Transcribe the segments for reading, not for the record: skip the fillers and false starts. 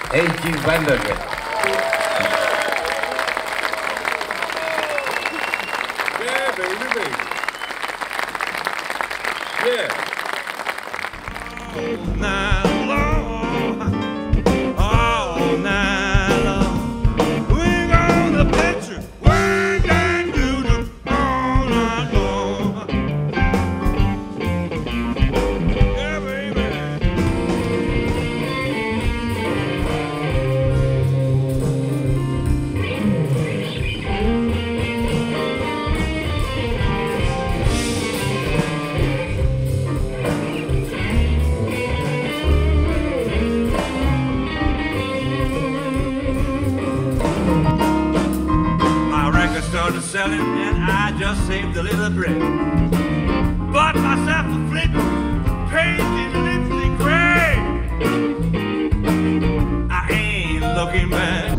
Eiki Vanderbilt. Yeah, baby, baby. Yeah. All night long, all night long, we gonna picture work and do them all night long. Yeah, baby. Started selling and I just saved a little bread. Bought myself a flip, painted lipstick gray. I ain't looking back.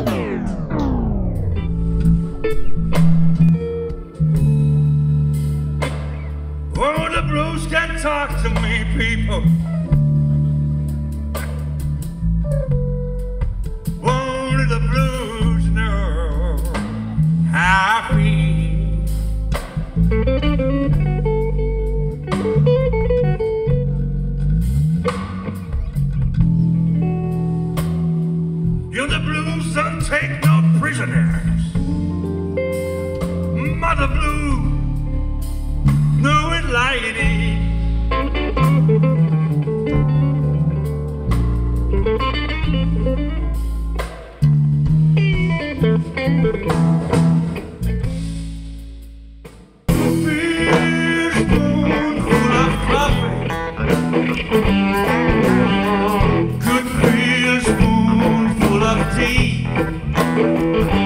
Oh, the blues can talk to me, people. Only the blues know how I feel. You the blues don't take no prisoners. Mother Blue knew it like it is. Good real spoonful of tea.